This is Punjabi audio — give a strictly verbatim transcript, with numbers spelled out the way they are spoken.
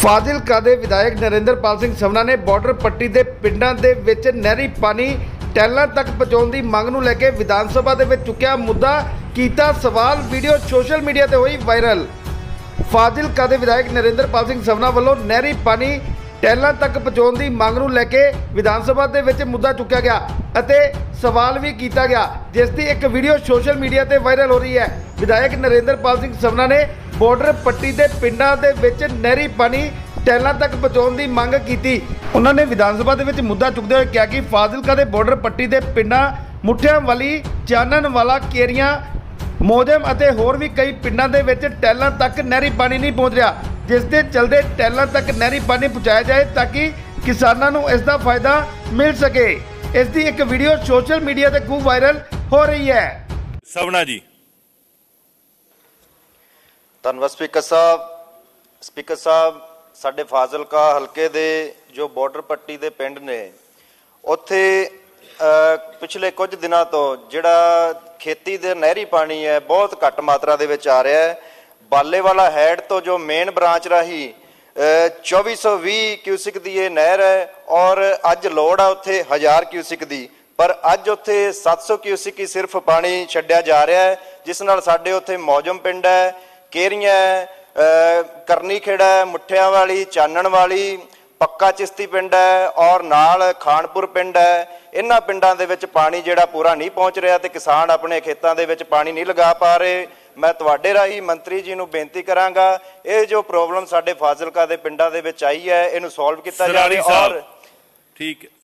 ਫਾਜ਼ਿਲਕਾ ਦੇ ਵਿਧਾਇਕ ਨਰਿੰਦਰਪਾਲ ਸਿੰਘ ਸਮਨਾ ਨੇ ਬਾਰਡਰ ਪੱਟੀ ਦੇ ਪਿੰਡਾਂ ਦੇ ਵਿੱਚ ਨਹਿਰੀ ਪਾਣੀ ਟੈਲਾਂ ਤੱਕ ਪਹੁੰਚਾਉਣ ਦੀ ਮੰਗ ਨੂੰ ਲੈ ਕੇ ਵਿਧਾਨ ਸਭਾ ਦੇ ਵਿੱਚ ਚੁੱਕਿਆ ਮੁੱਦਾ ਕੀਤਾ ਸਵਾਲ। ਵੀਡੀਓ ਸੋਸ਼ਲ ਮੀਡੀਆ ਤੇ ਹੋਈ ਵਾਇਰਲ। ਫਾਜ਼ਿਲਕਾ ਦੇ ਵਿਧਾਇਕ ਨਰਿੰਦਰਪਾਲ ਸਿੰਘ ਸਮਨਾ ਵੱਲੋਂ ਨਹਿਰੀ ਪਾਣੀ ਟੈਲਾਂ ਤੱਕ ਪਹੁੰਚਾਉਣ ਦੀ ਮੰਗ ਨੂੰ ਲੈ ਕੇ ਵਿਧਾਨ ਸਭਾ ਦੇ ਵਿੱਚ ਮੁੱਦਾ ਚੁੱਕਿਆ ਗਿਆ ਅਤੇ ਸਵਾਲ ਵੀ ਕੀਤਾ ਗਿਆ, ਜਿਸ ਦੀ ਇੱਕ ਵੀਡੀਓ ਸੋਸ਼ਲ ਮੀਡੀਆ ਤੇ ਵਾਇਰਲ ਹੋ ਰਹੀ ਹੈ। ਵਿਧਾਇਕ ਨਰਿੰਦਰਪਾਲ ਸਿੰਘ ਸਮਨਾ ਨੇ ਬਾਰਡਰ ਪੱਟੀ ਦੇ ਪਿੰਡਾਂ ਦੇ ਵਿੱਚ ਨਹਿਰੀ ਪਾਣੀ ਟੈਲਾਂ ਤੱਕ ਪਹੁੰਚਾਉਣ ਦੀ ਮੰਗ ਕੀਤੀ। ਉਹਨਾਂ ਨੇ ਵਿਧਾਨ ਸਭਾ ਦੇ ਵਿੱਚ ਮੁੱਦਾ ਚੁੱਕਦੇ ਹੋਏ ਕਿਹਾ ਕਿ ਫਾਜ਼ਿਲਕਾ ਦੇ ਬਾਰਡਰ ਪੱਟੀ ਦੇ ਪਿੰਡਾਂ ਮੁੱਠਿਆਂ ਵਾਲੀ, ਚਾਨਣ ਵਾਲਾ, ਕੇਰੀਆਂ, ਮੋਜਮ ਅਤੇ ਹੋਰ ਵੀ ਕਈ ਪਿੰਡਾਂ ਦੇ ਵਿੱਚ ਟੈਲਾਂ ਤੱਕ ਨਹਿਰੀ ਪਾਣੀ ਨਹੀਂ ਪਹੁੰਚ ਰਿਹਾ, ਜਿਸ ਦੇ ਚਲਦੇ ਟੈਲਾਂ ਤੱਕ ਨਹਿਰੀ ਪਾਣੀ ਪਹੁੰਚਾਇਆ ਜਾਏ ਤਾਂ ਕਿ ਕਿਸਾਨਾਂ ਨੂੰ ਇਸ ਦਾ ਫਾਇਦਾ ਮਿਲ ਸਕੇ। ਇਸ ਦੀ ਇੱਕ ਵੀਡੀਓ ਸੋਸ਼ਲ ਮੀਡੀਆ ਤੇ ਖੂਬ ਵਾਇਰਲ ਹੋ ਰਹੀ ਹੈ। ਸਮਨਾ ਜੀ। ਧੰਨਵਾਦ ਸਪੀਕਰ ਸਾਹਿਬ। ਸਪੀਕਰ ਸਾਹਿਬ, ਸਾਡੇ ਫਾਜ਼ਿਲਕਾ ਹਲਕੇ ਦੇ ਜੋ ਬਾਰਡਰ ਪੱਟੀ ਦੇ ਪਿੰਡ ਨੇ, ਉੱਥੇ ਪਿਛਲੇ ਕੁਝ ਦਿਨਾਂ ਤੋਂ ਜਿਹੜਾ ਖੇਤੀ ਦੇ ਨਹਿਰੀ ਪਾਣੀ ਹੈ ਬਹੁਤ ਘੱਟ ਮਾਤਰਾ ਦੇ ਵਿੱਚ ਆ ਰਿਹਾ ਹੈ। ਬਾਲੇਵਾਲਾ ਹੈਡ ਤੋਂ ਜੋ ਮੇਨ ਬ੍ਰਾਂਚ ਰਾਹੀਂ ਚੌਵੀ ਸੌ ਵੀਹ ਕਿਊਸਿਕ ਦੀ ਇਹ ਨਹਿਰ ਹੈ ਔਰ ਅੱਜ ਲੋੜ ਆ ਉੱਥੇ ਹਜ਼ਾਰ ਕਿਊਸਿਕ ਦੀ, ਪਰ ਅੱਜ ਉੱਥੇ ਸੱਤ ਸੌ ਕਿਊਸਿਕ ਹੀ ਸਿਰਫ ਪਾਣੀ ਛੱਡਿਆ ਜਾ ਰਿਹਾ ਹੈ, ਜਿਸ ਨਾਲ ਸਾਡੇ ਉੱਥੇ ਮੌਜਮ ਪਿੰਡ ਹੈ, ਕੇਰੀਆਂ, ਕਰਨੀ ਖੇੜਾ, ਮੁੱਠਿਆਂ ਵਾਲੀ, ਚਾਨਣ ਵਾਲੀ, ਪੱਕਾ ਚਿਸ਼ਤੀ ਪਿੰਡ ਹੈ ਔਰ ਨਾਲ ਖਾਨਪੁਰ ਪਿੰਡ ਹੈ। ਇਹਨਾਂ ਪਿੰਡਾਂ ਦੇ ਵਿੱਚ ਪਾਣੀ ਜਿਹੜਾ ਪੂਰਾ ਨਹੀਂ ਪਹੁੰਚ ਰਿਹਾ ਤੇ ਕਿਸਾਨ ਆਪਣੇ ਖੇਤਾਂ ਦੇ ਵਿੱਚ ਪਾਣੀ ਨਹੀਂ ਲਗਾ ਪਾ ਰਹੇ। ਮੈਂ ਤੁਹਾਡੇ ਰਾਹੀਂ ਮੰਤਰੀ ਜੀ ਨੂੰ ਬੇਨਤੀ ਕਰਾਂਗਾ, ਇਹ ਜੋ ਪ੍ਰੋਬਲਮ ਸਾਡੇ ਫਾਜ਼ਿਲਕਾ ਦੇ ਪਿੰਡਾਂ ਦੇ ਵਿੱਚ ਆਈ ਹੈ ਇਹਨੂੰ ਸੋਲਵ ਕੀਤਾ ਜਾਵੇ। ਔਰ ਠੀਕ ਹੈ।